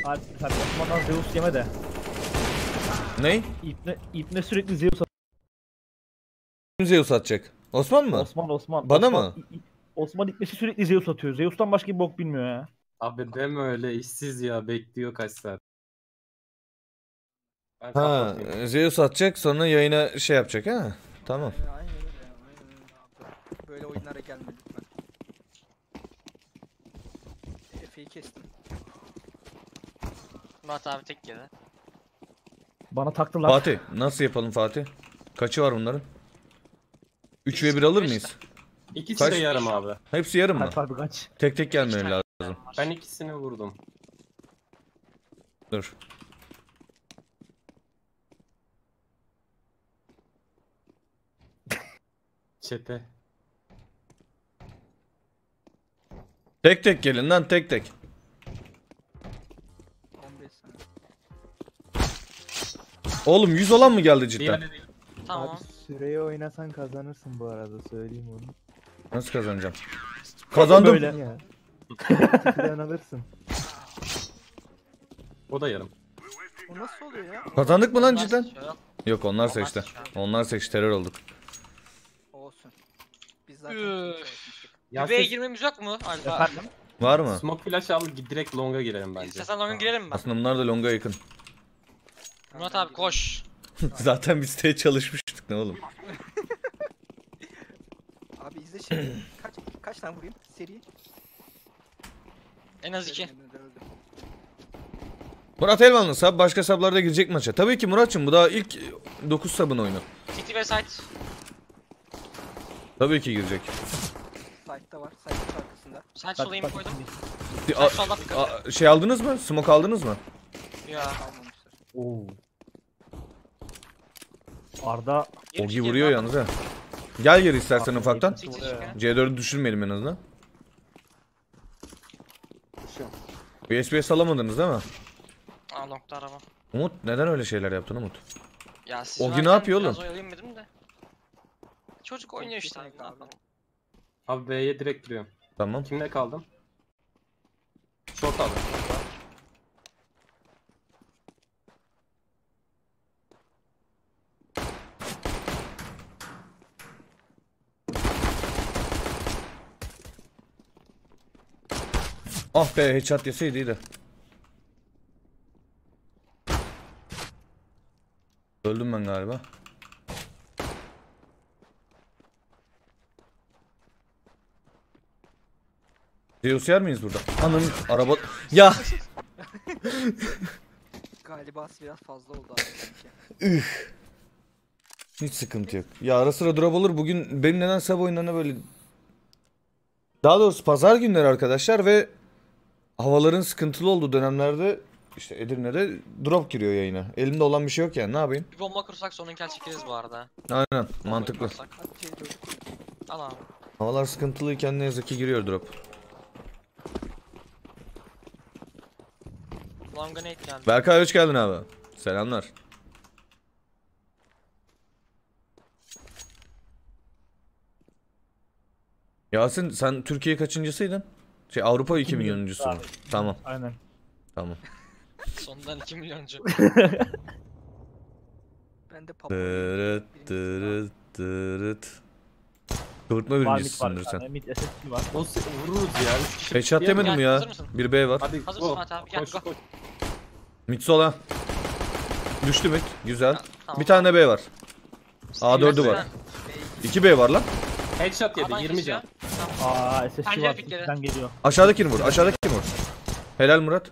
Sen Osman'dan Zeus yeme de. Ney? İpne sürekli Zeus atıyor. Zeus atacak. Osman mı? Osman. Bana Osman, mı? Osman ipnesi sürekli Zeus atıyor. Zeus'tan başka bir bok bilmiyor ya. Abi deme öyle, işsiz ya, bekliyor kaç saat. Ben Ha, kapatayım. Zeus atacak sonra yayına şey yapacak ha. Tamam. Aynen öyle ya. Aynen öyle. Böyle oyunlara gelme lütfen. Efe'yi kestim. Murat abi tek yedi. Bana taktılar. Fatih nasıl yapalım Fatih? Kaçı var bunların? 3 ve 1 alır mıyız? İkisi Kaç? de yarım abi. Hepsi yarım mı? Kaç abi kaç. Tek tek gelmeleri lazım. Ben ikisini vurdum. Dur. Çete. Tek tek gelin lan tek tek. 15 saniye. Oğlum 100 olan mı geldi cidden? Diğerleri değil. Tamam. Abi süreyi oynasan kazanırsın bu arada, söyleyeyim onu. Nasıl kazanacağım? Kazandım. Böyle. Ya. Tikiden alırsın. O da yarım. O nasıl oluyor ya? Kazandık mı lan Onlar cidden? seçiyor. Yok onlar seçti. Onlar seçti, terör olduk. Olsun. Biz zaten Üf. çalışmıştık. Ya B'ye siz girmemiz yok mu? Alfa. Efendim? Var mı? smoke flash al, direkt long'a girelim bence. İstersen longa girelim mi? Aslında bunlar da longa yakın. Murat abi koş. Zaten biz de çalışmıştık ne oğlum. Abi izle şimdi. Kaç tane vurayım? Seri. En az 2. Öldüm. Murat Elvanlı sab başka sablarda girecek maça. Tabii ki Murat'cığım bu daha ilk 9 sabın oyunu. City ve site. Tabii ki girecek. Site'da var. Site'ın arkasında. Site sola aim Bak, koydum. A- Site solda dikkat. şey aldınız mı? Smoke aldınız mı? Ya. Almamışlar. Oo. Arda Ogi vuruyor yalnız ha. Gel geri istersen ufaktan. City çıkıyor. C4'ü düşürmeyelim en azından. USB alamadınız değil mi? Aa nokta araba. Umut neden öyle şeyler yaptın Umut? Ya siz Ogi ne varken yapıyor biraz oğlum? oyalayayım dedim de. Çocuk oynuyor işte abi. Yetenek Ne abi. yapalım? Abi B'ye direkt giriyorum. Tamam. Kimle kaldım? Short aldım. Ah be headshot yeseydi iyiydi. Öldüm ben galiba. Zeus yer miyiz burada? Ananın araba... Ya! Galiba biraz fazla oldu abi sanki. Hiç sıkıntı yok. Ya ara sıra drop olur. Bugün benim neden sabah oyunlarına böyle... Daha doğrusu pazar günleri arkadaşlar ve havaların sıkıntılı olduğu dönemlerde işte Edirne'de drop giriyor yayına. Elimde olan bir şey yok yani, ne yapayım? Bir bomba kursak sonra kel çekeriz bu arada. Aynen, Bombayı mantıklı. kursak. Hadi C4. Al abi. Havalar sıkıntılıyken ne yazık ki giriyor drop. Longa nade geldi. Berkay hoş geldin abi. Selamlar. Yasin sen Türkiye kaçıncısıydın? Şey Avrupa 2 milyonuncusu mu? Tamam, aynen. tamam. Sondan 2 milyoncu. Ben de Dırıt dırıt dırıt. Kıvırtma Var mid var birincisisindir bir sen. tane. Mid SSC var. O vururuz ya. Üç kişi Headshot diye mi? demedim mi Gel, ya? hazır mısın? Bir B var. Hadi Hazır go. mısın Fatih abi? Gel, Koş go. koş. Mid sola. Düştü mid. Güzel. Tamam. Bir tane B var. A4'ü var. 2 B var lan. Headshot yedi, Alan 20 kesiyor. can. Tamam. SSC Pencere var. pikleri. İçinden geliyor. Aşağıdakini vur. Aşağıdakini vur. Helal Murat.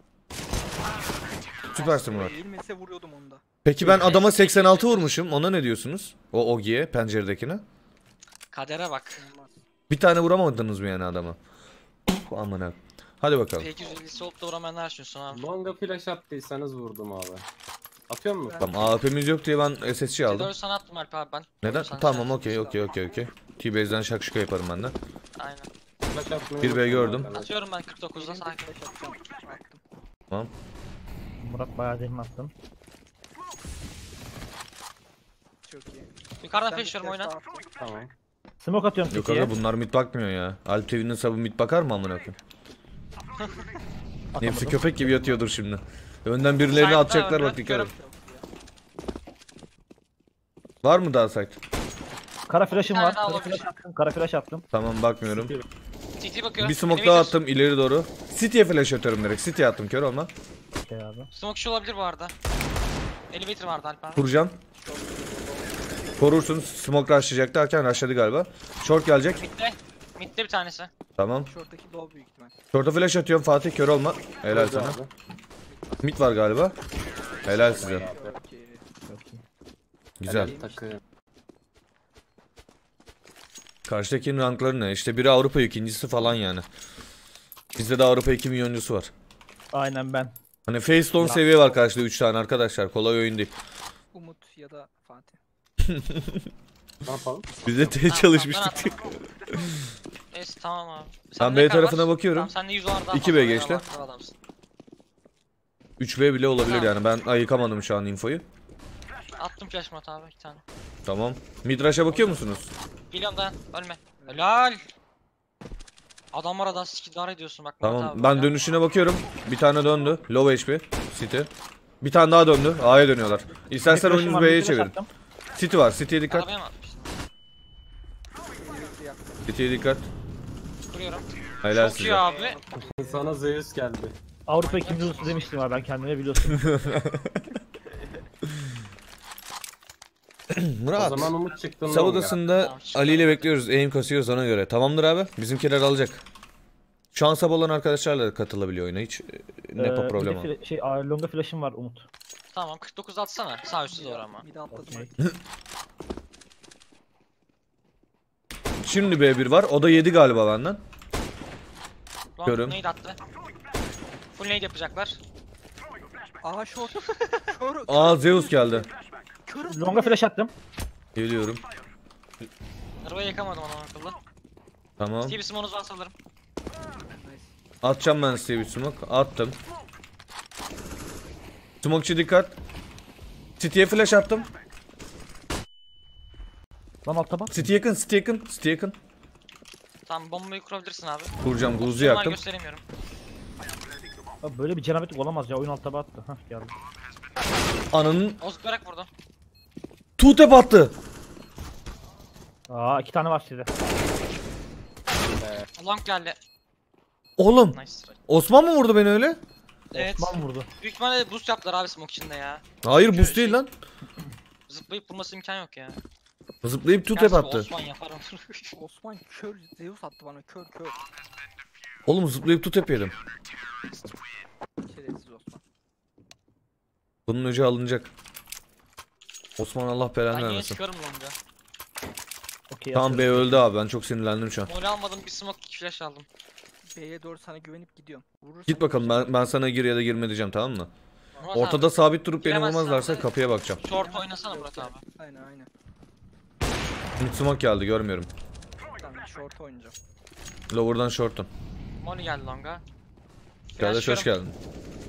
Süpersin Murat. Eğilmese vuruyordum onu da. Peki ben adama 86 vurmuşum. Ona ne diyorsunuz? O Ogi'ye, penceredekine. Kadere bak. Olmaz. Bir tane vuramadınız mı yani adama? Aman ha. Hadi bakalım. P250'si olup da vuramayanlar düşünsün abi. Long'a flash attıysanız vurdum abi. Atıyor musun? Tamam AWP'miz yok diye ben SSC aldım. C4'ü sana attım Alp abi ben. Neden? Sen Tamam sen- okey. T-Base'den şakşuka yaparım ben de. Aynen. Flash atmayı Bir B unutmayın gördüm. arkadaşlar. Atıyorum ben 49'da sakin. Flash atacağım. Attım. Tamam. Murat bayağı derin attın. Çok iyi. Yukarıdan Ben de flash veriyorum flash oyna. daha attım. Tamam. Smoke atıyorum Yok City'ye. aga bunlar mid bakmıyor ya. Alp TV'nin sabı mid bakar mı amına koyayım? Hepsi köpek gibi yatıyordur şimdi. Önden birilerini Side'da atacaklar önden bak dikkat et. görüyorum. Var mı daha site? Kara flash'ım Bir var. tane daha Kara olabilir. flash attım. Kara flash attım. Tamam bakmıyorum. CT bakıyor. Bir smoke Elevator. daha attım ileri doğru. City'ye flash atıyorum direkt. City'ye attım kör olma. Okey abi. Smoke şu olabilir bu arada. Elevator vardı Alper. Kuracağım. Korursun. Smoke rushlayacak derken rushladı galiba. Short gelecek. Mid'de. Mid'de bir tanesi. Tamam. Short'taki low büyük ihtimal. Short'a flash atıyorum Fatih kör olma. Helal Öldü sana. abi. Mid var galiba. Helal size. Okey. Güzel. Helal takım. Karşıdakinin rankları ne? İşte biri Avrupa ikincisi falan yani. Bizde de Avrupa 2 milyoncusu var. Aynen ben. Hani Facestone seviye var karşıda 3 tane arkadaşlar. Kolay oyun değil. Umut ya da Fatih. Ne yapalım? Biz de T çalışmıştık. Neyse tamam abi. Ben ne B kadar tarafına var? bakıyorum. Tamam sende 100 var daha 2B fazla. geçti. Eyvallah, adamsın. 3B bile olabilir Tamam. yani. Ben ayıkamadım şu an infoyu. Attım flash mod abi 2 tane. Tamam. Midrash'a bakıyor musunuz? Geliyorum dayan ölme. Helal. Adamlar adam skidar ediyorsun bak. Murat Tamam. abi, Ben helal. dönüşüne bakıyorum. Bir tane döndü. Low HP. City. Bir tane daha döndü. A'ya dönüyorlar. İstersen Flash'ım oyununuzu var, B'ye bir flash çevirin. attım. City var. City'ye dikkat. Arabaya mı atmış? City'ye dikkat. Kuruyorum. Helal Çok iyi size. abi. Sana Zeus geldi. Avrupa ikinci ulusu demiştim abi ben kendime biliyorsun. O Murat. zaman Umut çıktı. Sav odasında Tamam, çıktı. Ali ile bekliyoruz. Aim kasıyoruz ona göre. Tamamdır abi. Bizimkiler alacak. Şu an sab olan arkadaşlarla da katılabiliyor oyuna. Hiç nepo problem Bir de olmaz. longa flash'ım var Umut. Tamam 49 atsana. Sağ üstü doğru ama. Bir de atladım. Okey. Şimdi B1 var. O da 7 galiba benden. Long Görüm. nade attı. Full nade yapacaklar. Aha short. Kör. Aa Zeus geldi. Kör. Longa flash attım. Geliyorum. Arabayı yakamadım adam akıllı. Tamam. Stevie Simmons'u varsa alırım. Atacağım ben size bir smoke. Attım. Smokeçi dikkat. City'ye flash attım. Lan altta bak. City yakın, City yakın, City yakın. Tamam bombayı kurabilirsin abi. Kuracağım, guzu Normal yaktım. gösteremiyorum. Abi böyle bir cenabetlik olamaz ya oyun alt taba attı. Hah geldi. Ananın Ozgarak vurdu. two-tap attı. Aa 2 tane var size. Long geldi. Oğlum, Nice. Osman mı vurdu beni öyle? Evet. Osman vurdu. Büyük ihtimalle boost yaptılar abi smoke içinde ya. Hayır, boost değil lan. Zıplayıp vurması imkan yok ya. Zıplayıp two-tap Gerçi attı. Osman yapar onu. Osman kör. Zeus attı bana kör. Oğlum zıplayıp two-tap yedim. Şerefsiz Osman. Bunun önce alınacak. Osman Allah Ben belanı yine vermesin. çıkarım longa. Okey. Tamam B yapıyorum. öldü abi, ben çok sinirlendim şu an. Mole almadım bir smoke 2 flash aldım. B'ye doğru sana güvenip gidiyorum. Vurursan Git bakalım, ben sana gir ya da girme diyeceğim, tamam mı? Murat Ortada abi, sabit durup beni giremezsen vurmazlarsa de- kapıya bakacağım. short oynasana Murat abi. Aynen. Mid smoke geldi, görmüyorum. Tamam short oynayacağım. Lower'dan short'un. Mole geldi longa. Kardeş hoş Flashlıyorum. geldin.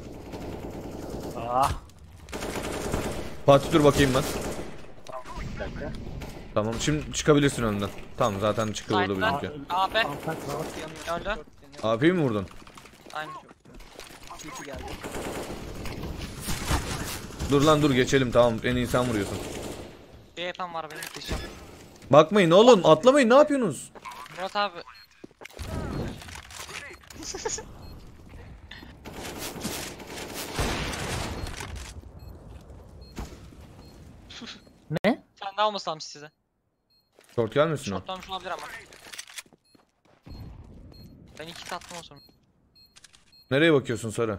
Ah. Fatih dur bakayım ben. Bir dakika. Tamam, şimdi çıkabilirsin önden. Tamam, zaten çıkıldı Side'den bizimki. AP. Short yanıyor. Öldü. Short yanıyor. AP'yi mi vurdun? Aynen. CT geldi. Dur lan dur, geçelim, tamam, en iyi sen vuruyorsun. Bir AP'm var benim diyeceğim. Bakmayın oğlum, atlamayın, ne yapıyorsunuz? Murat abi. Ne? Sen daha almasam size. Short gelmesin o. Shortlamış olabilir ama. Ben 2 tattım o sonra. Nereye bakıyorsun Sarı?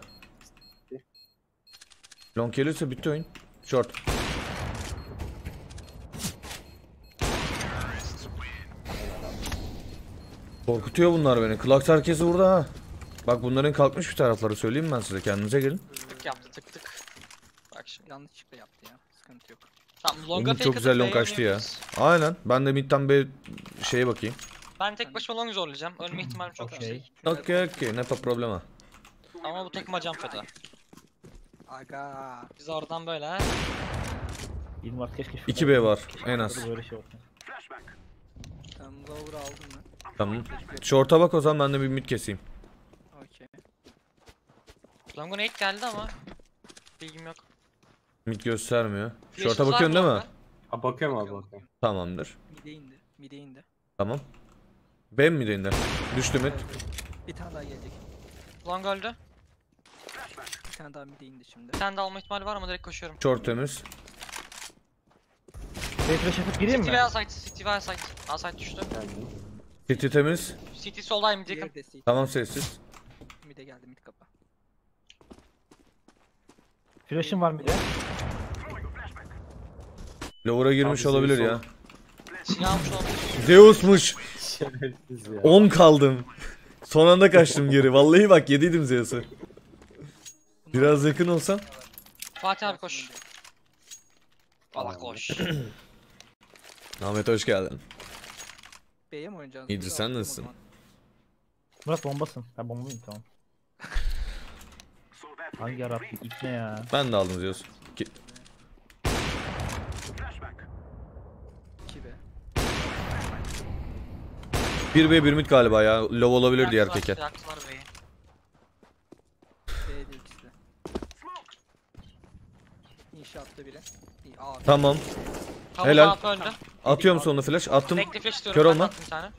Long gelirse bitti oyun. Short. Korkutuyor bunlar beni. Klaks herkesi vurdu ha. Bak bunların kalkmış bir tarafları, söyleyeyim ben size. Kendinize gelin. Tık yaptı tık tık. Bak şimdi. Yanlışlıkla yaptı ya. Sıkıntı yok. Tamam longa Umut fake çok atıp güzel long B'ye kaçtı ya. oynayabiliriz. Aynen. Ben de midden bir şeye bakayım. Ben tek başıma long zorlayacağım. Ölme ihtimalim çok Okey. yüksek. Okey. Ne problema. Ama bu takıma jump feda. Aga. Biz oradan böyle ha. 20 var keşke. 2B var en az. Böyle şey olsun. Tamam lower aldım ben. Tamam. Short'a bak o zaman, ben de bir mid keseyim. Okey. Long'a nade geldi ama bilgim yok. Mid göstermiyor. Flash'ınız Short'a var bakıyorsun değil mi? Long'a? Ha bakıyorum abi bakıyorum. Tamamdır. Mide indi. Mide indi. Tamam. Ben mi de? Düştü mid. Bir tane daha gelecek. Long öldü. Bir tane daha mide indi şimdi. Bir tane daha alma ihtimali var ama direkt koşuyorum. Short temiz. Refresh yapıp gireyim City mi? veya site, City veya site. A site düştü. Geldim. City temiz. City soldayım yakın. Diğeri de CT. Tamam sessiz. Mide geldi mid kapı. Flash'ım var bir de. Lower'a girmiş Abi olabilir Zeus ya. Silah almış olabilir. Zeus'muş. Şerefsiz ya. 10 kaldım. Son anda kaçtım geri. Vallahi bak yediydim Zeus'u. Biraz yakın olsam. Fatih abi koş. Allah koş. Ahmet hoş geldin. B'ye mi oynayacağız? İyidir, sen Atalım o nasılsın? zaman. Murat bombasın. Ha bombayım tamam. Hangi yarabbim ilk ne ya? Ben de aldım Zeus. 2B. 1B 1 mid galiba ya. Low olabilir diğer Yaktılar, keke. yaktılar B'yi. B'de ikisi de. İnşaatta biri. İyi, A. Tamam. Havuz Helal. AP öldü. Atıyorum sonunu flash. Attım. Bekle flash istiyorum. Kör ben de olma. attım bir tane.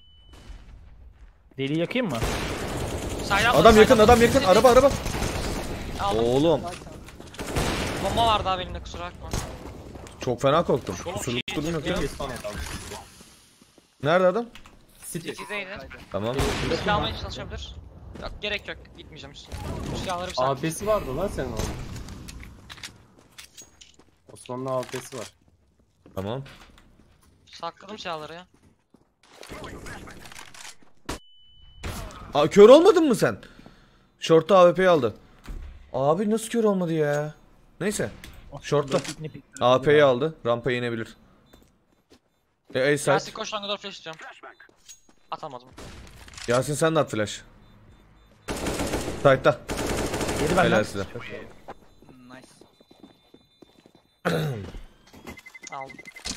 Deliği yakayım mı? Side Adam yakın, adam yakın. City. Araba araba. Aldım. Oğlum. Bomba vardı abi elimde kusura bakma. Çok fena korktum. Çok Kusurluk iyi durum yok ya. Bir son adam. Nerede adam? City. City'deydi. Tamam. Silah almaya çalışabilir. Yok gerek yok. Gitmeyeceğim üstüne. Şu silahları bir sak. AP'si vardı lan senin oğlum. Osman'ın AP'si var. Tamam. Sakladım silahları ya. Aa, kör olmadın mı sen? Short'ta AWP'yi aldı. Abi nasıl kör olmadı ya? Neyse. Short'ta. AWP'yi aldı. Rampaya inebilir. A Yasin side. koş longa doğru flash istiyorum. Atamadım. Yasin sen de at flash. Side'da. Geri benden. Helal size. Çok iyi. Nice. Aldım.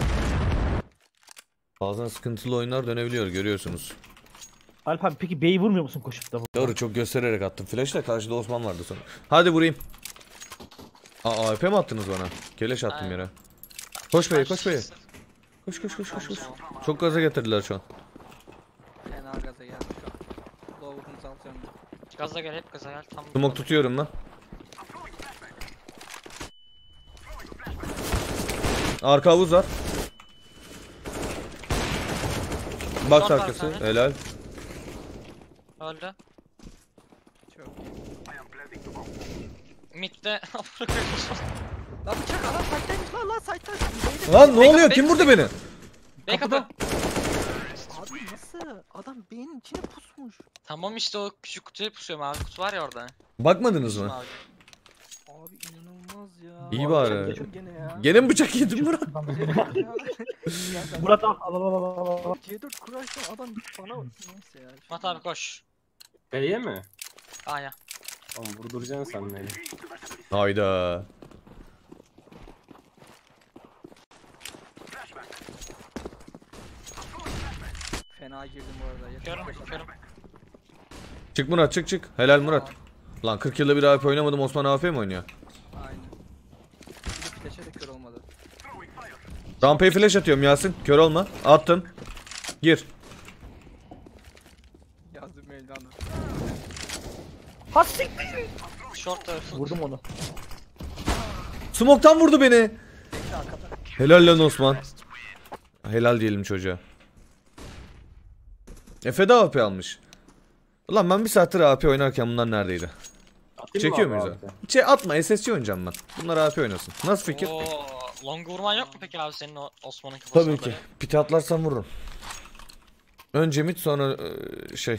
Bazen sıkıntılı oyunlar dönebiliyor görüyorsunuz. Alp abi peki B'yi vurmuyor musun koşup da? Doğru çok göstererek attım. Flash'la karşıda Osman vardı sonra. Hadi vurayım. Aa AWP mi attınız bana? Keleş attım Aynen. yere. Koş beye koş beye. Koş koş koş koş koş. Çok gaza getirdiler şu an. Fena gaza geldi şu an. Lower'ınızı alacağım. Gaza gel hep gaza gel. Tam Smoke tutuyorum ben. Arka havuz var. Box Short var arkası. bir tane. Helal. Öldü. Çok. Mid'de Lan bıçak adam site'daymış lan site'daymış. Lan ne Bek- oluyor? bek- Kim vurdu beni? Bey kapı. Abi nasıl? Adam B'nin içine pusmuş. Tamam işte o küçük kutuya pusuyorum abi. Kutu var ya orada. Bakmadınız mı? Abi. Abi inanılmaz ya. İyi Abi bari. bıçak yedim gene ya. Gene mi bıçak yedim Murat? Murat al. C4 Crush'tan adam bana neyse ya. Mat abi koş. B'ye mi? A'ya. Oğlum vurduracaksın sen beni. Hayda. Fena girdim bu arada. Yakın Körüm koşalım. körüm. Çık Murat çık çık. Helal Murat. Lan 40 yılda bir AWP oynamadım, Osman AWP mi oynuyor? Aynen. Bir de flash'e de kör olmadı. Rampaya flash atıyorum Yasin. Kör olma. Attım. Gir. Yazdım Mevlana. Ha siktir. Short da Vurdum onu. Smoke'tan vurdu beni. Bekle arkada. Helal lan Osman. Helal diyelim çocuğa. Efe de AWP almış. Ulan ben bir saattir AWP oynarken bunlar neredeydi? Atayım mı Çekiyor abi muyuz AWP? abi? Atma, SSC oynayacağım ben. Bunlar AWP oynasın. Nasıl fikir? Oo, long vurman yok mu peki abi senin o Osman'ın kafasına Tabii ki. böyle? Pite atlarsam vururum. Önce mid sonra şey.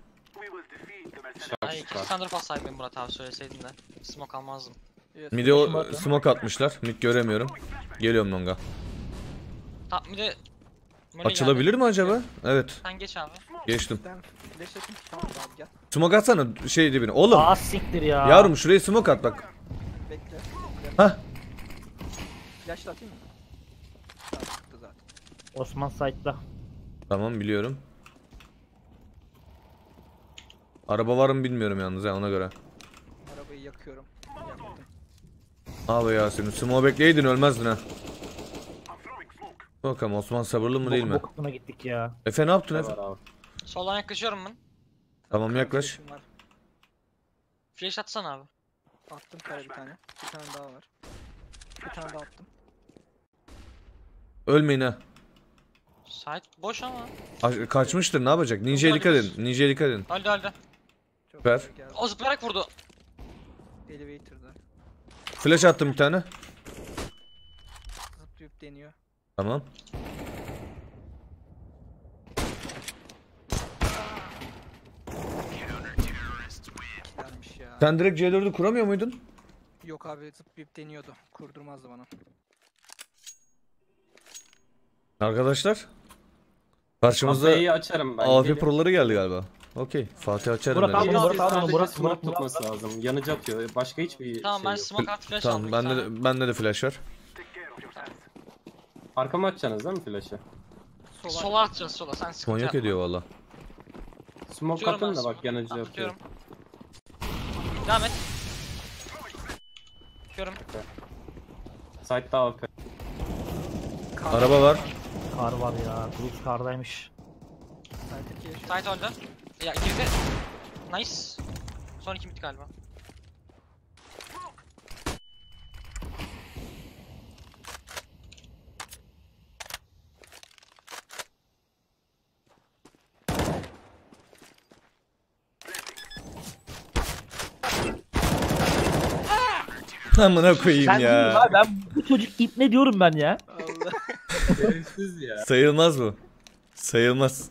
Ay iki standart pas sahibiyim Murat abi söyleseydin de. Smoke almazdım. Yes. Mid'e o smoke atmışlar. Mid göremiyorum. Geliyorum longa. Tamam bir de Molly Açılabilir geldi. mi acaba? Evet. Sen geç abi. Geçtim. Ben flash atayım. Tamam abi gel. Smoke atsana şey dibine. Oğlum. Aa siktir ya. Yavrum şuraya smoke at bak. Bekle. Hah. Flash da atayım mı? Tamam çıktı zaten. Osman site'da. Tamam biliyorum. Araba var mı bilmiyorum yalnız ya ona göre. Arabayı Burayı yakıyorum. Yakmadım. Abi Yasin'in smoke bekleyeydin ölmezdin ha. Bakalım Osman sabırlı mı değil mi? Bokuna gittik ya. Efe ne yaptın Ne Efe? var abi? Soldan yaklaşıyorum ben. Tamam yaklaş. Flash'im var. Flash atsana abi. Attım kare bir tane. Bir tane daha var. Bir tane daha attım. Ölmeyin ha. Site boş ama. Kaçmıştır ne yapacak? Ninja'ya dikkat edin. Ninja'ya dikkat edin. Öldü öldü. Çok Süper. güzel geldi. O zıplayarak vurdu. Elevator'da. Flash attım bir tane. Zıplayıp deniyor. Tamam. Gelmiş ya. Sen direkt C4'ü kuramıyor muydun? Yok abi zıplayıp deniyordu. Kurdurmazdı bana. Arkadaşlar. Karşımızda Kafeyi açarım ben. AWP gelin. Pro'ları geldi galiba. Okey. Fatih açarım Burak dedi. abi, Birisi Murat abi, sadece Murat, smoke Murat, Murat. tutması lazım. Yanıcı atıyor. Başka hiçbir Tamam şey ben yok. smoke at flash Tamam aldım. bende de flash var. Arkama atacaksınız değil mi flash'ı? Sola atacağız sola sen sıkıntı Konyak yapma. ediyor valla. Smoke Atıyorum ben atın da bak smoke. yanıcı Tamam, atıyor. atıyorum. Devam et. Atıyorum. Site'da AWP. Araba var. Kar var ya. Cruz kardaymış. Site'deki Site öldü. Ya girdi. Nice. Son iki bitti galiba. Amına koyayım Ben değilim ya. abi, ben bu çocuk ip ne diyorum ben ya. Allah. Gereksiz ya. Sayılmaz bu. Sayılmaz.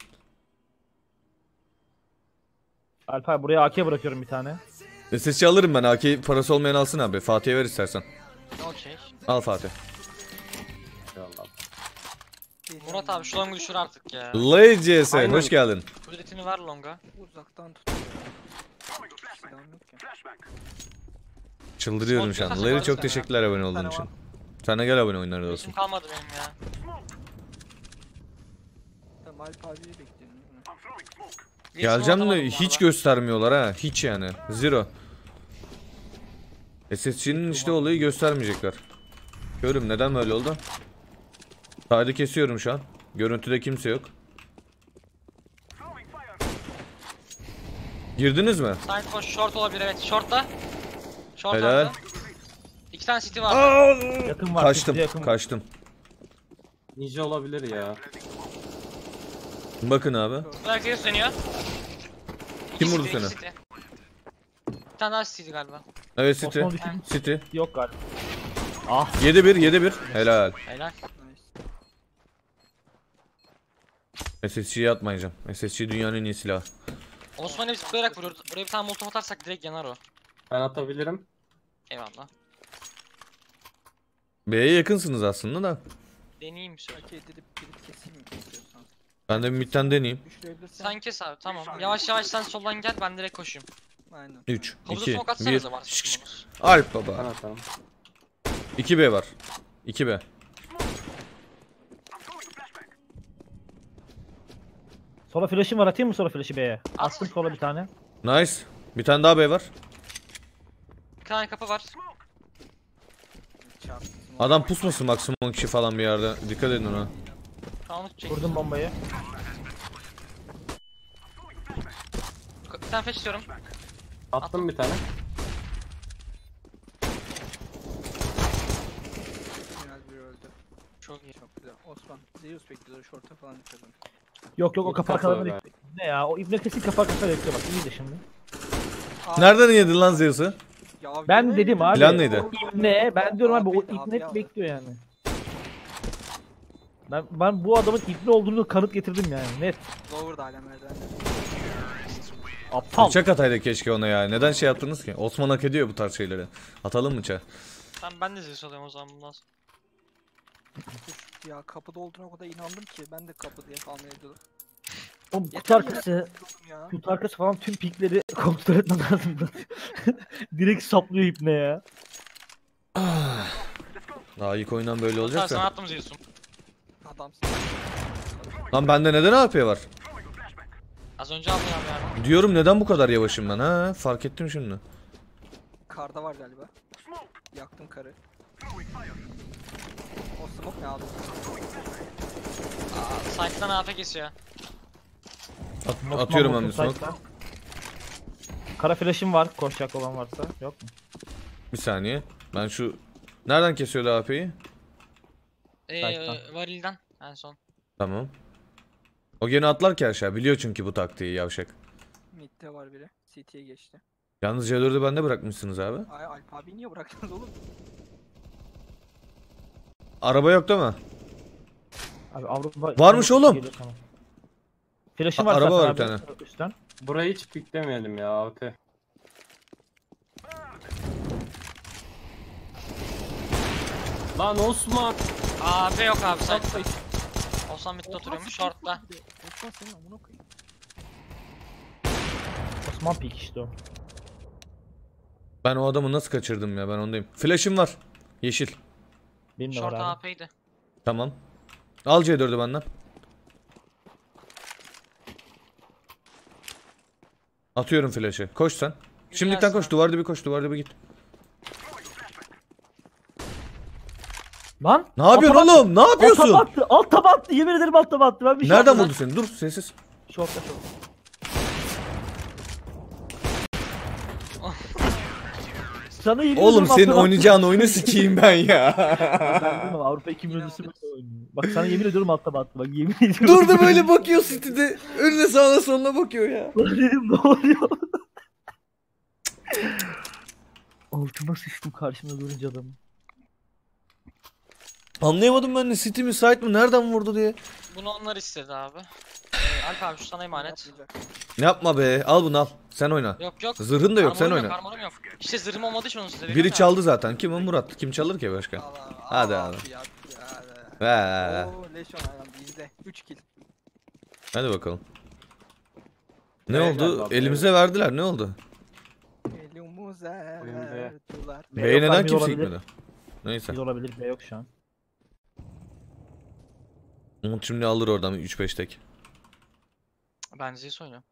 Alper buraya AK bırakıyorum bir tane. SSC alırım ben. AK parası olmayan alsın abi. Fatih'e ver istersen. Okey. Al Fatih. İnşallah. Murat abi şu longu düşür artık ya. Lay CS Aynen. hoş geldin. Kudretini ver longa. Uzaktan tutuyor. Silahım yok ya. Çıldırıyorum şu an. Sponsor Larry varsa çok ya. teşekkürler abone olduğun için. Sen de gel abone oyunlara da olsun. İsim kalmadı benim ya. Tamam Alp abiyi bekliyorum. değil mi? Bir Geleceğim smoke de atamadım bu hiç arada. göstermiyorlar ha. Hiç yani. Zero. SSC'nin işte olayı göstermeyecekler. Görüm neden böyle oldu? Kaydı kesiyorum şu an. Görüntüde kimse yok. Girdiniz mi? Side boş short olabilir evet. Short'ta. Short Helal. öldü. İki tane city var. Yakın var. Kaçtım. Yakın var. Kaçtım. Ninja olabilir ya. Bakın abi. Bunlar geri dönüyor. Kim İki vurdu city, seni? iki city. Bir tane daha city'di galiba. Evet City. Osman düşün. City. Yok galiba. Ah. 7-1 7-1. Helal. Helal. Nice. SSC'ye atmayacağım. SSC dünyanın en iyi silahı. Osman'ı zıplayarak vuruyor. Buraya bir tane molotof atarsak direkt yanar o. Ben atabilirim. Eyvallah. B'ye yakınsınız aslında da. Deneyeyim şöyle. Belki gidip keseyim mi istiyorsan? Ben de bir midden deneyeyim. Düşürebilirsen. Sen kes abi tamam. Yavaş yavaş sen soldan gel ben direkt koşayım. Aynen. 3, Havuza 2, smoke 1. atsanıza varsa smoke'unuz. Alp Ben baba. atarım. 2B var. 2B. Sola flash'im var, atayım mı sola flash'ı B'ye? At. Attım sola bir tane. Nice. Bir tane daha B var. Bir tane kapı var. Çarptı. Adam pusmasın maksimum kişi falan bir yerde. Dikkat edin ona. Karanlık çek. Vurdum bombayı. Bir tane flash istiyorum. Attım bir tane. Final biri öldü. Çok iyi. Çok güzel. Osman. Zeus bekliyordu. Şorta falan dikkatim. Yok yok o kafa Kafa arkalarında var. bekliyor. Ne ya, o ibne kesin kafa arkalarında bekliyor, bak iyi de şimdi. Nereden yedin lan Zeus'u? Ya Ben yine- dedim abi. Plan neydi? O ibne, ben diyorum abi, o Abi, ibne abi. bekliyor yani. Ben bu adamın ibne olduğunu kanıt getirdim yani, net. Lower'da hala merdivende. Aptal. Bıçak ataydı keşke ona ya. Neden şey yaptınız ki? Osman hak ediyor bu tarz şeyleri. Atalım bıçağı. Ben de Zeus alıyorum o zaman bundan sonra. Ya kapıda olduğuna o kadar inandım ki ben de kapı diye kalmaya diyordum. Oğlum kutu Yeter arkası, Ya. kutu arkası falan tüm pikleri kontrol etmem lazım. Direkt saplıyor ibne ya. Daha ilk oyundan böyle Tamam sana olacaksa. attım Zeus'um. Adamsın. Lan bende neden AP var? Az önce aldım yani. Diyorum neden bu kadar yavaşım ben ha? Fark ettim şimdi. Karda var galiba. Yaktım karı. O smoke ne abi? Site'dan AP kesiyor. Atıyorum ben Osman bir smoke. site'da. Kara flash'im var. Koşacak olan varsa. Yok mu? Bir saniye. Ben şu... Nereden kesiyordu AP'yi? Site'dan. Varilden en son. Tamam. O gene atlar ki aşağı. Biliyor çünkü bu taktiği yavşak. Mid'de var biri. CT'ye geçti. Yalnız C4'ü bende bırakmışsınız abi. Ay Alp abi niye bıraktınız oğlum? Araba yok değil mi? Abi Avrupa... Varmış oğlum. Geliyor sana. Flash'im var Araba zaten var abi. bir tane. Üstten. Burayı hiç piklemeyelim ya AWP. Lan Osman. AP yok abi site'da. Osman midde oturuyormuş short'ta. Osman senin amına koyayım. Osman peak işte o. Ben o adamı nasıl kaçırdım ya, ben ondayım. Flash'im var. Yeşil. Benim de var Short abi. AP'ydi. Tamam. Al C4'ü benden. Atıyorum flash'ı. Koş sen. Şimdiden Gelsin koş. abi. Duvar dibi koş. Duvar dibi git. Lan! Ne yapıyorsun Alta oğlum? Ne Alta yapıyorsun? battı. Alta battı. Yemin ederim alta battı. Ben bir şey Nereden yapmadım. vurdu seni? Dur sessiz. Şortta şort. Sana yemin Oğlum ediyorum senin alta battı. oynayacağın oyunu sikeyim ben ya. Ben bilmiyorum, Avrupa 2000 öncesi böyle oynuyor. Bak sana yemin ediyorum alta battı. Bak yemin ediyorum. Dur da böyle bakıyor City'de. Önüne sağına soluna bakıyor ya. Lan dedim ne oluyor? Altıma sıçtım karşımda görünce adamı. Anlayamadım ben de City mi site mi nereden vurdu diye. Bunu onlar istedi abi. Alp abi şu sana emanet. Yapmayacak. Ne yapma be, al bunu al. Sen oyna. Yok yok. Zırhın da yok, sen Armorum oyna. Armorum yok. İşte zırhım olmadığı için onu size veriyorum Biri ya. çaldı zaten. Kim o? Murat. Kim çalır ki başka? Al abi. Hadi al abi. Ya, He. Oo leş on ayağım bizde. 3 kill. Hadi bakalım. Ne Evet, oldu? galiba, Elimize verdiler. Ne oldu? Elimize Oyunda. verdiler. B B'ye yok, neden B kimse olabilir. gitmedi? Neyse. Biz olabilir B yok şu an. Umut şimdi alır oradan 3-5 tek. Ben Z'yi oynuyorum.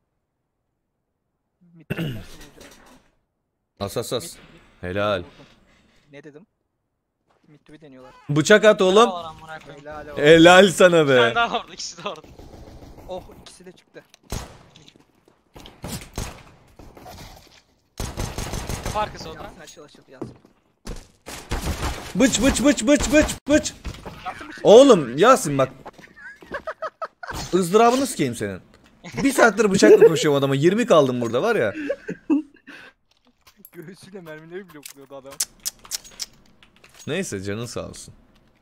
Mid'de nasıl vuracak? As. Helal. Ne dedim? Mid'de deniyorlar. Bıçak at oğlum. Bravo lan, amına koyayım. Helal olsun. Helal sana Bir tane be. daha vardı, ikisi de orada. Oh ikisi de çıktı. Kapı arkası o da. Yasin açıl Yasin. Bıç. Oğlum Yasin bak. Izdırabını sikeyim senin. Bir saattir bıçakla koşuyorum adama. 20 kaldım burada var ya. Göğsüyle mermileri blokluyordu adam. Neyse canın sağ olsun.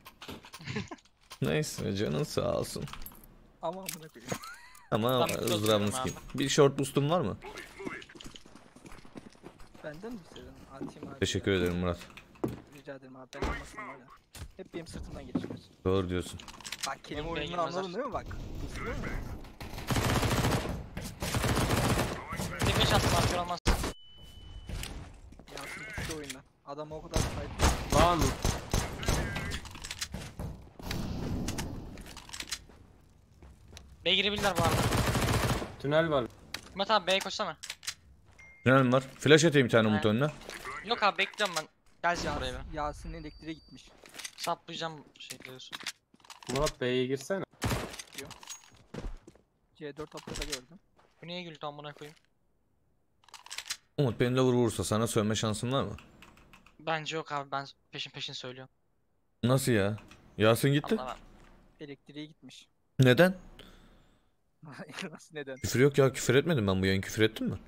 Neyse canın sağ olsun. Ama amına koyayım. Ama Ben bir ızdırabını oturuyorum sikeyim. Bir short boost'um var mı? Benden mi istedin? Atayım abi. Teşekkür ederim Murat. Rica ederim abi. Ben olmasam var ya. Hep benim sırtımdan geçiyoruz. Doğru diyorsun. Bak kelime Oğlum, oyununu beğenmezler. anladın değil mi bak? Isınıyor mu? Tek şansım var, kör olmaz. Yasin düştü oyundan. Adam o kadar sahip. Lan. B'ye girebilirler bu arada. Tünel var. Mehmet abi B'ye koşsana. Tünel var. Flash atayım bir tane Umut Aynen. önüne. Yok abi bekliyorum ben. Gelsin buraya ben. Yasin'in elektriğe gitmiş. Saplayacağım şey diyorsun. Murat B'ye girsene. C4 aptada gördüm. Bu niye güldü amına koyayım? Umut beni lover vurursa sana sövme şansın var mı? Bence yok abi, ben peşin söylüyorum. Nasıl ya? Yasin gitti. Allah Elektriğe gitmiş. Neden? Nasıl neden? Küfür yok ya, küfür etmedim ben bu yayın, küfür ettim mi?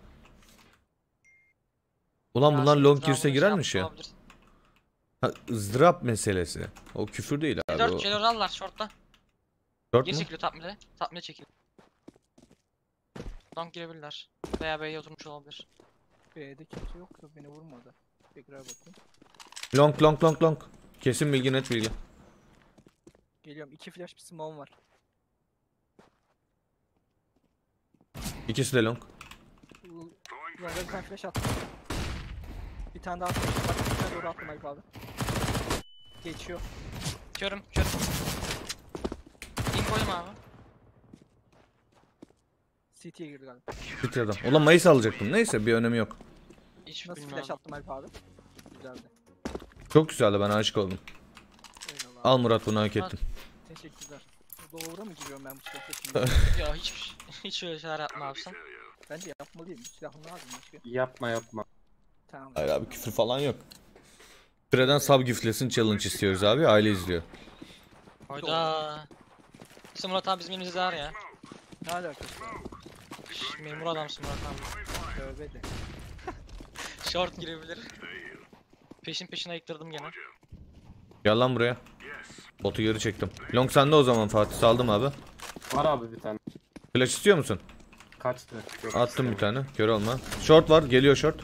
Ulan bunlar Yasin long etrafını girse şey girermiş ya. yapmış olabilir. Ha, ızdırap meselesi. O küfür değil abi o. C4 alırlar short'ta. Short Geri mu? çekiliyor tapmide. Tapmide çekiliyor. Long girebilirler. Veya B'ye oturmuş olabilir. B'de kimse yok da beni vurmadı. Tekrar bakayım. Long. Kesin bilgi, net bilgi. Geliyorum. 2 flash bir smoke var. İkisi de long. Burada bir tane flash attım. Bir tane daha flash. Bak bir tane doğru attım Alp abi. Geçiyor. Körüm. İnfoyum abi. CT'ye girdi galiba. Bitti adam. Ulan Mayıs alacaktım. Neyse bir önemi yok. Hiç Nasıl flash bilmiyorum. attım Alp abi? Güzeldi. Çok güzeldi, ben aşık oldum. Eyvallah. Al Murat, bunu hak ettin. Teşekkürler. Doğru mu giriyorum ben bu silahla? Ya hiç öyle şeyler yapma abi sen. Bence yapmalıyım. Bu silahla ne yapayım başka? Yapma yapma. Tamam. Hayır abi, küfür falan yok. Süreden sub giflesin challenge istiyoruz abi, aile izliyor. Hayda. İşte Murat abi bizim elimizde var ya. Ne alakası var? Şş, memur adamsın Murat abi. Tövbe de. Short girebilir. Peşine ayıktırdım gene. Gel lan buraya. Botu geri çektim. Long sende o zaman Fatih, saldım abi. Var abi bir tane. Flash istiyor musun? Kaçtı. Yok, Attım bir istemiyorum. tane, kör olma. Short var, geliyor short.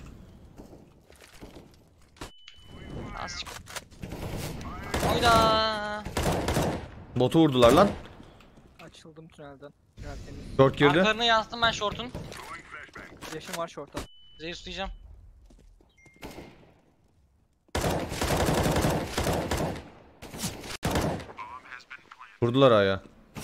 Az çık. Hayda. Botu vurdular lan. Açıldım tünelden. Tertemiz. Short girdi. Arkalarını yansıttım ben short'un. Flash'ım var short'a. Zeus diyeceğim. Vurdular aya.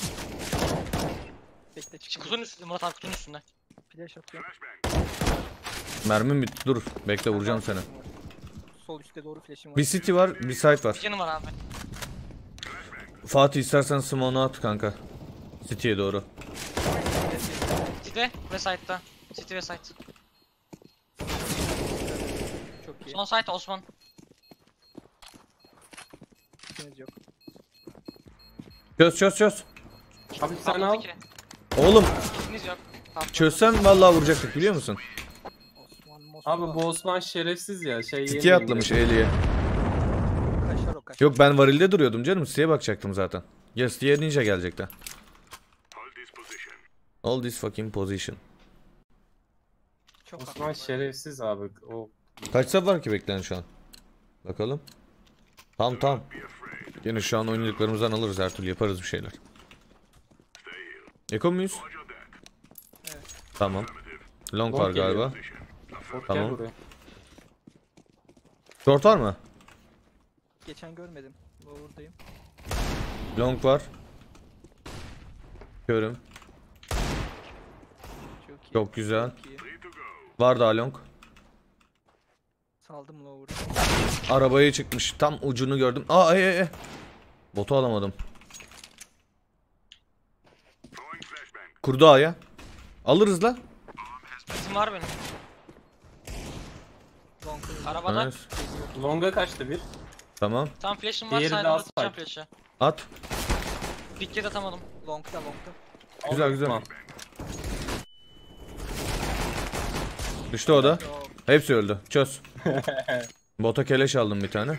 Bekle Şu çıkıyor. kutunun üstünde Murat abi, kutunun üstünde. Flash atıyorum. Mermim bitti, dur. Bekle, vuracağım seni. Sol üstte doğru flash'im var. Bir city var, bir site Bir var. canım var abi. Fatih istersen smoke'unu at kanka. City'ye doğru. City ve side'da. City ve side. Çok iyi. Son side Osman. İkiniz yok. Çöz. Abi sen al. Ki. Oğlum İkiniz yok. Tamam. çözsem vallahi vuracaktık, biliyor musun? Osman Moskova. Abi bu Osman şerefsiz ya. City'ye atlamış Eli'ye. Kaşar o kaşar. Yok, ben varilde duruyordum canım, City'ye bakacaktım zaten. Ya City'ye ninja gelecekti. All this fucking position. Çok Osman haklı. şerefsiz abi. O Kaç sub var ki bekleyen şu an? Bakalım. Tamam. Yine şu an oynadıklarımızdan alırız, her türlü yaparız bir şeyler. Eko muyuz? Evet. Tamam. Long var Long geliyor. galiba. Fort Tamam. gel buraya. Short var mı? Geçen görmedim. Lower'dayım. Long var. Görüm. Çok iyi. Çok güzel. Çok iyi. Var daha long. Saldım lower'ı. Arabaya çıkmış. Tam ucunu gördüm. Aa Botu alamadım. Kurdu A'ya. Alırız la. Bizim var benim. Long'u Arabada. Nice. Longa kaçtı bir. Tamam. Tam flash'ım var. Diğeri de Side'da outside. atacağım flash'ı. At. Pick yet atamadım. Long'da. Güzel, Al güzel. Osman. Düştü o da. Çok, Hepsi öldü. Çöz. Bota keleş aldım bir tane.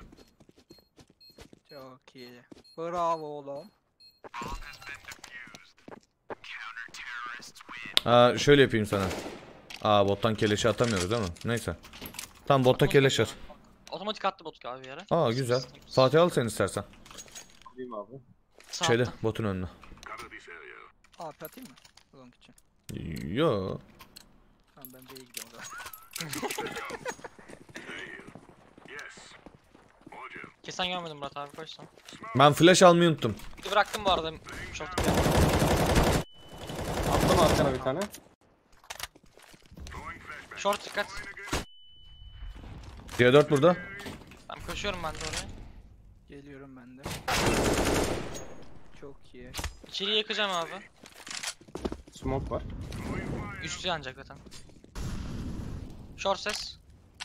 çok iyi. Bravo oğlum. Şöyle yapayım sana. Bottan keleşi atamıyoruz değil mi? Neyse. Tam botta keleş at. Otomatik attı botuk abi bir yere. Güzel. Fatih al sen istersen. Alayım abi. Sağ Şeyde, altta. botun önüne. AP atayım mı? Long için. Yo. Tamam ben B'ye gidiyorum o zaman. Kesen görmedim Murat abi, koşsan. Ben flash almayı unuttum. Bir de bıraktım bu arada. Short. Attım arkana bir tane. Short dikkat. C4 burada. Ben koşuyorum ben de oraya. Geliyorum ben de. Çok iyi. İçeriye yakacağım abi. Smoke var. Üstü yanacak zaten. Short ses.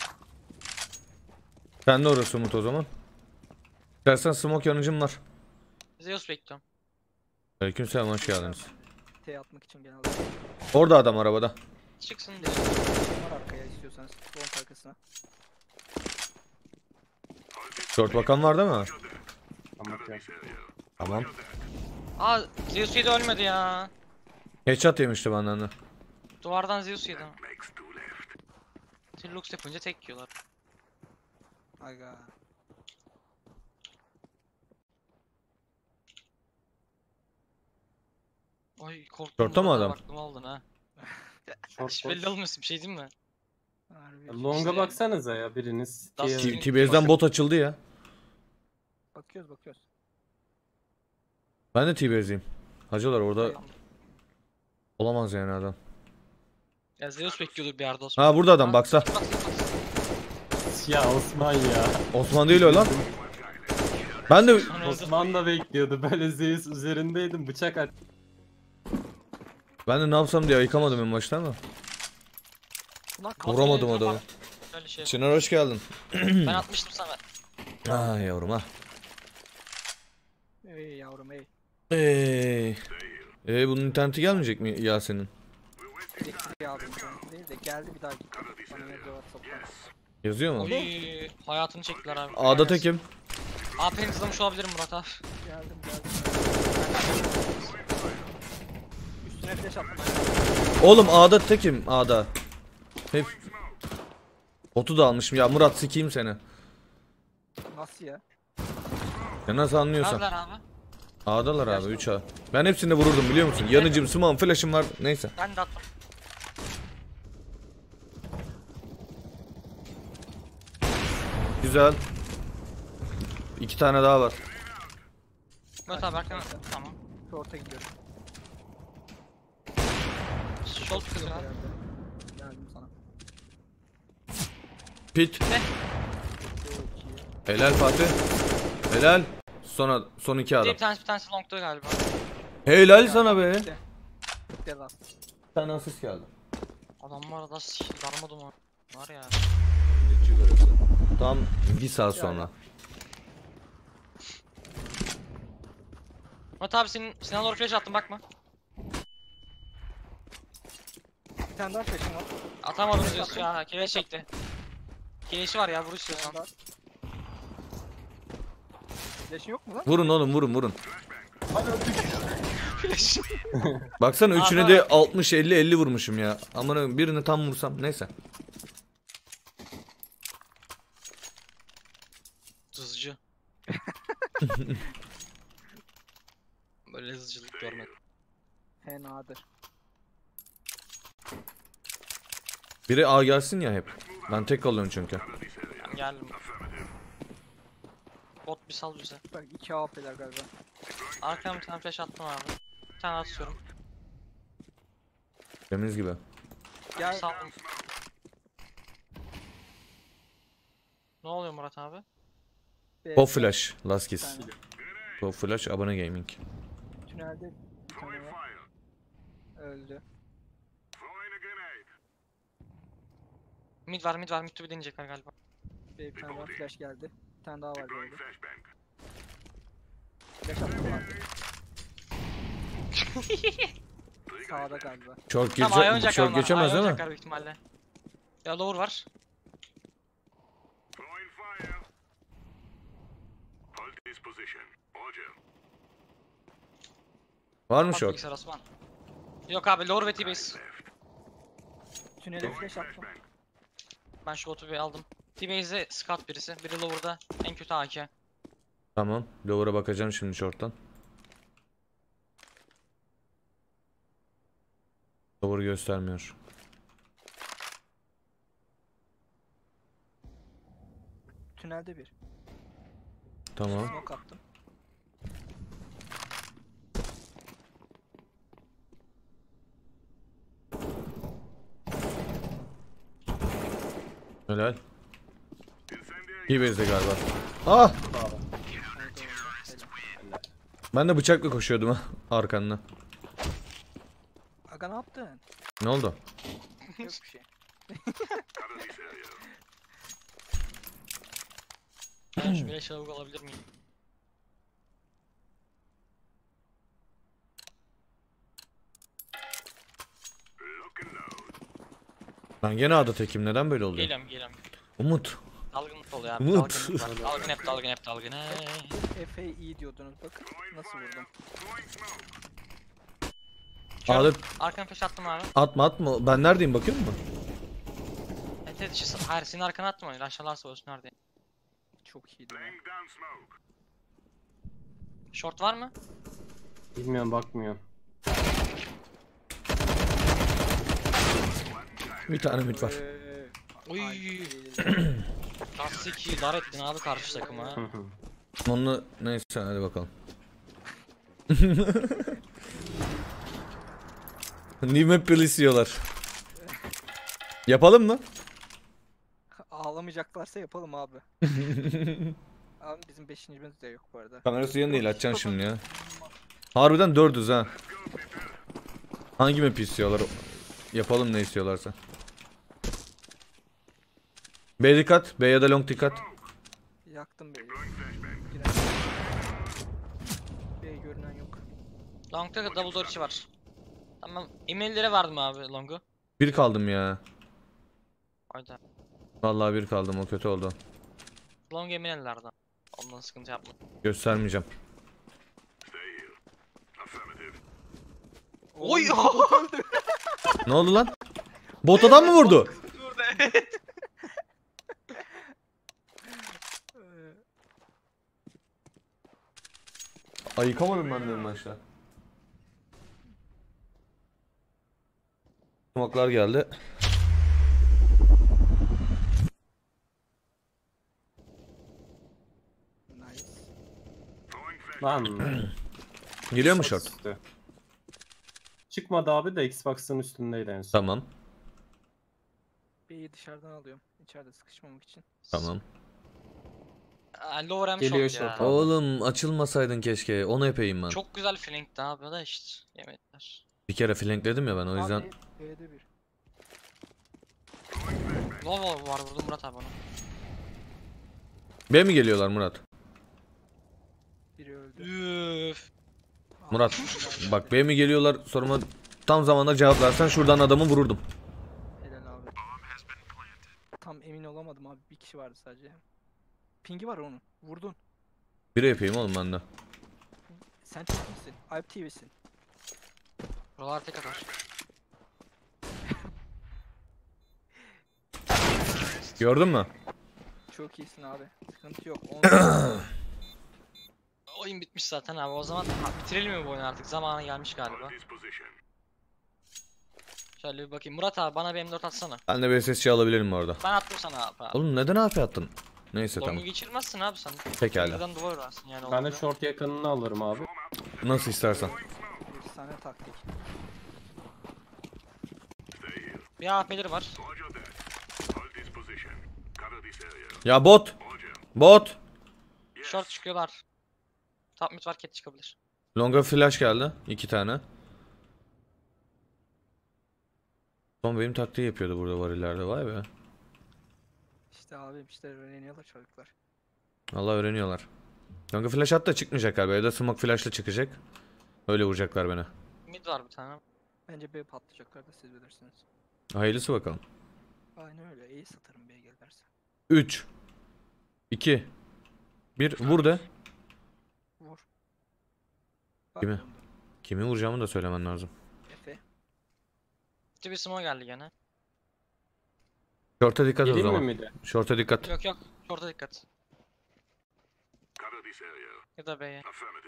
Sen de orası Umut o zaman. İstersen smoke yanıcım var. Zeus bekliyorum. Aleykümselam, hoş geldiniz. T atmak için genelde. Orada adam arabada. Çıksın diye. Var arkaya istiyorsanız. Long arkasına. Short bakan var değil mi? Tamam gel. Tamam. Zeus yedi ölmedi ya. Headshot yemişti benden de. Duvardan Zeus yedi. Tillux yapınca tek yiyorlar. Aga. Oy korktum. Short'ta mı burada adam? Aklım aldın ha. Short Hiç boş. belli olmasın, bir şey değil mi? Harbi. Longa İşte- baksanıza ya biriniz. Dust Diğeri- T-Base'den bot açıldı ya. Bakıyoruz. Ben de T-Base'yim. Hacılar orada olamaz yani adam. Ya Zeus bekliyorduk bir yerde Osman. Burada adam baksa. Bak, bak, Ya Osman ya. Osman değil o lan. Ben de Osman da bekliyordu. Böyle Zeus üzerindeydim. Bıçak at. ne yapsam diye ayıkamadım en baştan da. Ulan Vuramadım adamı. Öyle şey. Çınar hoş geldin. Ben atmıştım sana. Ah yavrum ha. Ey yavrum ey. Bunun interneti gelmeyecek mi Yasin'in? Elektriği aldım şu değil de geldi bir daha gitti. Bana yazıyor WhatsApp'tan. Yazıyor mu? Oy, hayatını çektiler abi. A'da tekim. AP'ni hızlamış olabilirim Murat abi. Geldim. Üstüne flash attım. Oğlum A'da tekim A'da. Hep botu da almışım ya Murat sikeyim seni. Nasıl ya? Ya nasıl anlıyorsan. Neredeler abi? A'dalar abi 3A. Ben hepsini vururdum biliyor musun? Yanıcım, smam, flash'ım var. Neyse. Ben de attım. Güzel. 2 tane daha var. Murat abi arkadan. Tamam. Short'a gidiyorum. Sol kızıyor abi. Geldim sana. Pit. Çok iyi. Helal Fatih. Helal. Son 2 Bir adam. tanesi long'da galiba. Helal sana be. Gel lan. Bir tane asist geldi. Adamlar da darmadım var ya. Tam 1 saat sonra. Murat abi Sinan doğru flash attım bakma. Bir tane daha flash'ım var. Atamadım diyorsun ya. Keleş çekti. Keleşi var ya vuruş Bir tane istiyorsan. daha. Flash'ın yok mu lan? Vurun oğlum vurun. Flash. Baksana üçüne de 60 50 vurmuşum ya. Aman birini tam vursam neyse. Hızcı. Böyle hızcılık görmedim. Fenadır. Biri A gelsin ya hep. Ben tek kalıyorum çünkü. Ben geldim. Bot bir sal bize. Bak 2 AP'ler galiba. Arkadan bir tane flash attım abi. Bir tane atıyorum. Temiz gibi. Gel. Saldım. Ne oluyor Murat abi? Pop flash. Last Bir kiss. tane. Pop flash abone gaming. Tünelde bir tane var. Öldü. Mid var mid to bir deneyecekler galiba. Bir tane daha flash geldi. Bir tane daha var böyle. Flash attım abi. Sağda galiba. Çok Tamam A'ya oynayacaklar çok onlar. geçemez A'ya değil mi? oynayacaklar büyük ihtimalle. Ya lower var. Var mı Bak short? bilgisayar Osman. Yok abi lower ve T-base. Tünele flash attım. Ben şu botu bir aldım. T-base'de scout birisi. Biri lower'da. En kötü AK. Tamam. Lower'a bakacağım şimdi short'tan. Lower göstermiyor. Tünelde bir. Tamam. Smoke attım. Helal. T-base'de galiba. Ah! Ben de bıçakla koşuyordum ha arkandan. Aga ne yaptın? Ne oldu? Yok bir şey. Ben şu bile çabuk alabilir miyim? Ben gene A'da tekim. Neden böyle oluyor? Geliyorum. Umut. Dalgınlık oluyor abi. Umut. Dalgınlık var. Dalgın hep dalgın. Efe iyi diyordunuz bakın. Nasıl vurdum? A'da Arkanı flash attım abi. atma. Ben neredeyim bakıyor musun? Evet hayır senin arkana attım oyunu. Aşağılarsa olsun nerede? Çok iyiydi ya. Short var mı? Bilmiyorum bakmıyorum. Bir tane mid var. Uy. Ay, Tasdiki dar ettin abi karşı takıma. Onunla neyse hadi bakalım. New map istiyorlar. Yapalım mı? Allah Ağlamayacaklarsa yapalım abi. Abi bizim 5.'imiz de yok bu arada. Kamerası yan değil, açacaksın şimdi ya. Harbiden 4'üz ha. Hangi map istiyorlar? Yapalım ne istiyorlarsa. B dikkat, B ya da long dikkat. Yaktım B'yi. B görünen yok. Long'da da double door içi var. Tamam. Email'lere verdim abi Long'u. Bir kaldım ya. Hayda. Vallahi bir kaldım, o kötü oldu. Long email'lerden. Ondan sıkıntı yapma. Göstermeyeceğim. Oy! Ne oldu lan? Bot adam mı vurdu? Ayıkamadım ben de maçta. Smoke'lar geldi. Nice. Lan. Geliyor mu short? Üstü. Çıkmadı abi de Xbox'ın üstündeydi en son. Tamam. B'yi dışarıdan alıyorum. İçeride sıkışmamak için. Tamam. Lower hem Geliyor short ya. short abi. Oğlum açılmasaydın keşke. Onu yapayım ben. Çok güzel flankti abi da işte. Yemediler. Bir kere flankledim ya ben, o yüzden. Abi, B'de bir. Low var vurdum Murat abi onu. B mi geliyorlar Murat? Biri öldü. Üf. Murat bak, B mi geliyorlar soruma tam zamanda cevap versen şuradan adamı vururdum. Helal abi. Tam emin olamadım abi. Bir kişi vardı sadece. Pingi var onun. Vurdun. Biri yapayım oğlum ben de. Sen Türk müsün? Alp TV'sin. Buralar tek atar. Gördün mü? Çok iyisin abi. Sıkıntı yok. Oyun bitmiş zaten abi. O zaman bitirelim mi bu oyunu artık? Zamanı gelmiş galiba. Şöyle bir bakayım. Murat abi bana bir M4 atsana. Ben de bir SSC alabilirim orada. Ben attım sana abi. Oğlum neden AP attın? Neyse Long'u tamam. geçirmezsin abi sen. Pekala. Neden duvar vurarsın yani. Ben de olmadı. short yakınını alırım abi. Nasıl istersen. Efsane taktik. Bir AP'leri var. Ya bot. Bot. Short çıkıyorlar. Top mid market çıkabilir. Longa flash geldi. 2 tane. Son benim taktiği yapıyordu burada varillerde, vay be. İşte abi işte öğreniyorlar çocuklar. Allah öğreniyorlar. Longa flash at da çıkmayacak galiba, ya da smoke flashla çıkacak. Öyle vuracaklar beni. Mid var bir tane. Bence B patlayacaklar da siz bilirsiniz. Hayırlısı bakalım. Aynen öyle. İyi satarım B gelirse. 3 2 1 vur de. Vur. Kimi? Bak, Kimi vuracağımı da söylemen lazım. Efe. İşte bir smoke geldi gene. Short'a dikkat o Geleyim mi zaman. midi? Short'a dikkat. Yok yok. Short'a dikkat. Ya da B'ye.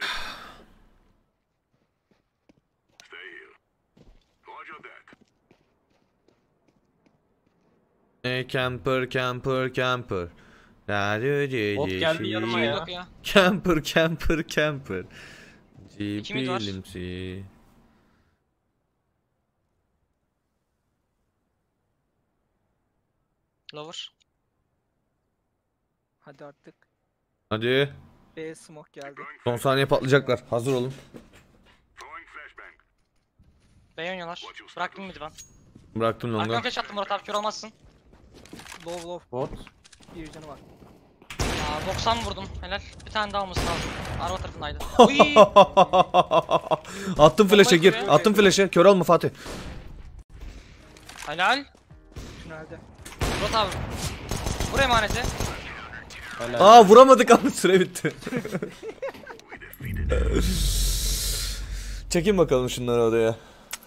Bot geldi yanıma ya. Yok ya. Camper. İki mid var. Cibilimsi. Lower. Hadi artık. Hadi. B smoke geldi. Son saniye patlayacaklar. Hazır olun. B oynuyorlar. Bıraktım midi ben. Bıraktım Arkadan longa. flash attım Murat abi kör olmazsın. Low. Bot. Bir canı var. Aa 90 vurdum. Helal. Bir tane daha olması lazım. Araba tarafındaydı. Uy! Attım flash'e gir. Bombayı Attım flash'e. Kör olma Fatih. Helal. Tünelde. Murat abi. Vur emaneti. Helal. Aa vuramadık ama süre bitti. Çekin bakalım şunları odaya.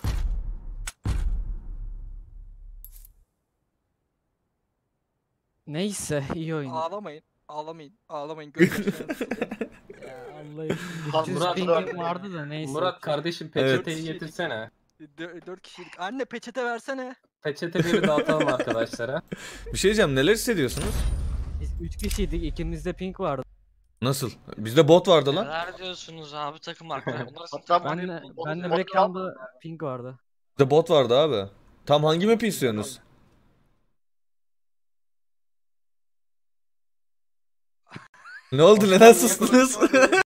Neyse iyi oyun. Ağlamayın. Ağlamayın. Gözyaşlarınız Ya Allah'ım. Lan 300 Murat, pingim vardı da neyse. Murat kardeşim peçeteyi getirsene. 4 kişilik. Anne peçete versene. Peçete biri dağıtalım arkadaşlara. Bir şey diyeceğim, neler hissediyorsunuz? Biz 3 kişiydik, ikimizde ping vardı. Nasıl? Bizde bot vardı lan. Neler diyorsunuz abi takım arkadaşı. Bunlar Hatta Ben de background'da ping vardı. Bizde bot vardı abi. Tam hangi map'i istiyorsunuz? Ne oldu? Neden sustunuz?